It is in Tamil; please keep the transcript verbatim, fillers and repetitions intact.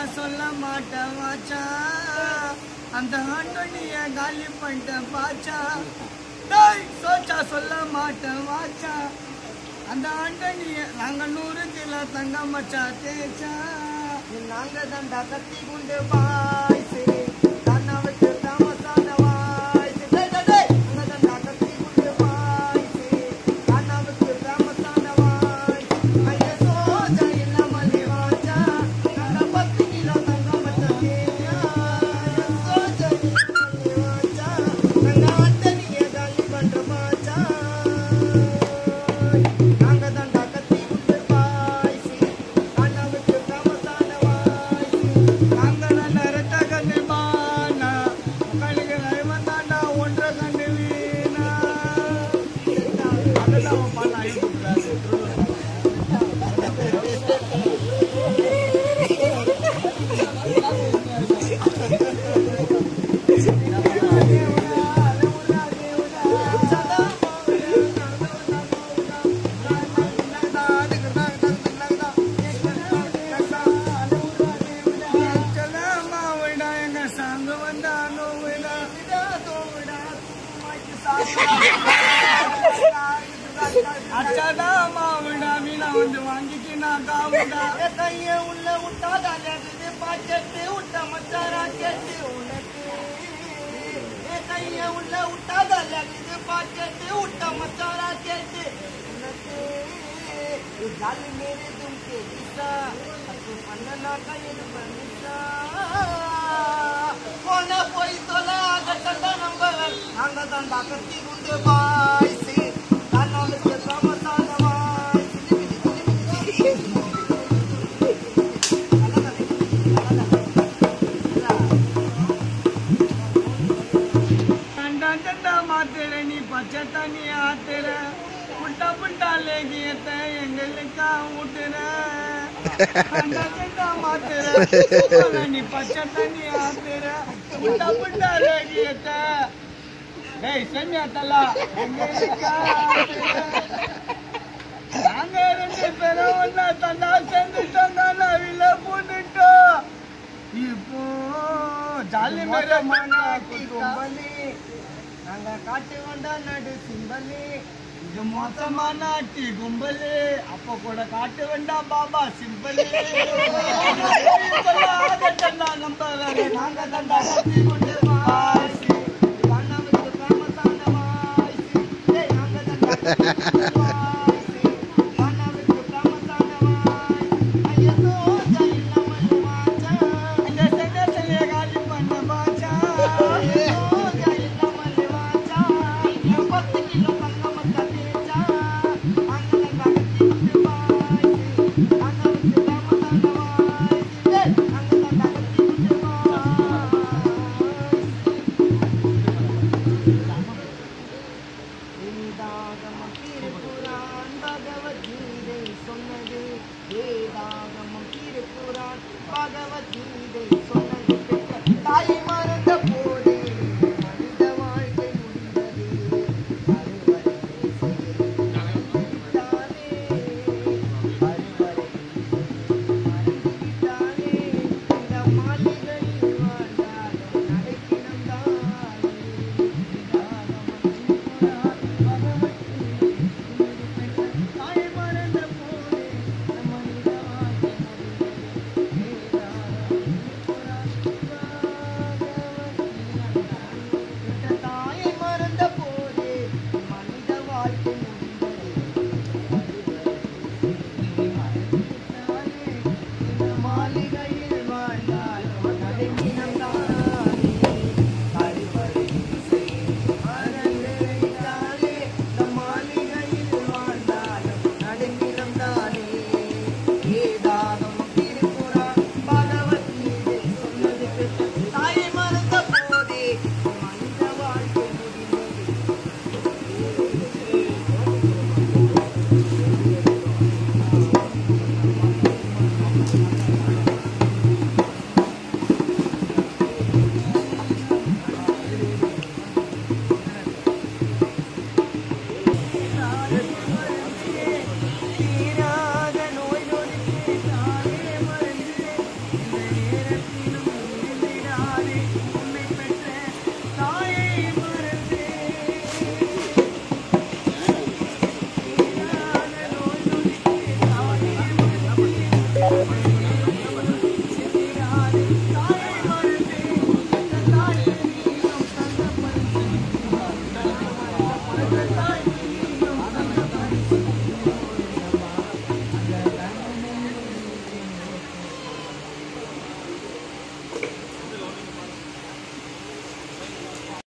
சொல்ல மாட்டேன் வாச்சா அந்த ஆண்டோனிய காலி பண்ணிட்டேன் பாச்சா டேய் சோச்சா சொல்ல மாட்டேன் வாச்சா அந்த ஆண்டோனிய நாங்க நூறு கிலோ தங்க மச்சா தேச்சா நாங்க தண்டா கத்தி குண்டு பாய்ஸ் கண்ணாவுக்கு தாமசான வாய்ஸ் டேய் டேய் டேய் நாங்க தண்டா கத்தி குண்டு பாய்ஸ் கண்ணாவுக்கு தாமசான வாய்ஸ் ஐயா சோச்சா இல்லாம வாச்சா நாங்க பத்து கிலோ தங்க மச்சா தேச்சா சோச்சா இல்லாம வாச்சா நாங்க ஆண்டோனிய காலி பண்ற பாச்சா நாங்க தண்டா கத்தி குண்டு பாய்ஸ் கண்ணாவுக்கு தாமசான வாய்ஸ் நாங்க தண்டா ரெட்ட கண்ணு பானா கண்ணுக்கு ரைவன் தாண்டா ஒன்றரை கண்ணு வீணா அதெல்லாம் அவன் பாடலாம் ஐயப்படுறாரு அச்சடா மாவுடா மீனா வந்து வாங்கிக்கினா காவுடா கைய உள்ள விட்டாதா இது பாக்கெட்டு விட்ட மச்சாரா கேட்டு உனக்கு கைய உள்ள விட்டாதா இது பாக்கெட்டு விட்ட மச்சாரா கேட்டு உனக்கு ஜாலி மேரே தும்கே திசா அது பண்ணனா கையில் பண்ணிசா போன போய் தொலை ஆகட்டா நம்ம நாங்க தான் கத்தி குண்டு பாய்ஸ் கண்ணாவுக்கு தாமசான வாய்ஸ் மாத்திர நீ பச்சை தண்ணி ஆத்துற புட்டா புட்டா லேகியத்த எங்களுக்கா ஊட்டுற மாத்திர நீ பச்சை தண்ணி ஆத்துற புட்டா புட்டா லேகியத்த டேய் செம்மியாத்தலா எங்களுக்கா நாங்க ரெண்டு பேரும் ஒன்னா தண்டா சேர்ந்துட்டோம் நவில போட்டுட்டோம் இப்போ ஜாலி மேல மாட்டி கும்பலி நாங்க காட்டு வந்தா நடு சிம்பலி இது மோசமா நாட்டி கும்பலி அப்ப கூட காட்டு வந்தா பாபா சிம்பலி நம்ப நாங்க தண்டா கத்தி கொண்டு வாசி கண்ணாவுக்கு தாமசான வாய்ஸ் நாங்க தண்டா